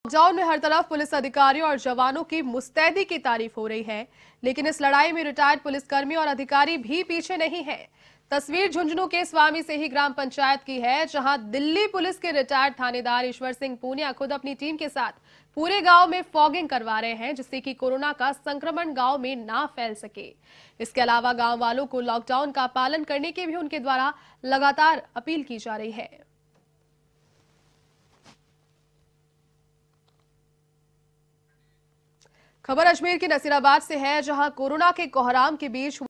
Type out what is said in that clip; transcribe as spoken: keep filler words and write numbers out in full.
Lockdown में हर तरफ police अधिकारियों और जवानों की मुस्तैदी की तारीफ हो रही है, लेकिन इस लड़ाई में रिटायर्ड पुलिसकर्मी और अधिकारी भी पीछे नहीं हैं। तस्वीर झुंझुनू के स्वामी से ही ग्राम पंचायत की है, जहां दिल्ली पुलिस के रिटायर्ड थानेदार ईश्वर सिंह पूनिया खुद अपनी टीम के साथ पूरे गांव में फॉगिंग करवा रहे हैं, जिससे कि कोरोना का संक्रमण गांव में ना फैल सके। इसके अलावा गांव वालों को लॉकडाउन का पालन करने की भी उनके द्वारा लगातार अपील की जा रही है। खबर अजमेर के नसीराबाद से है, जहां कोरोना के कोहराम के बीच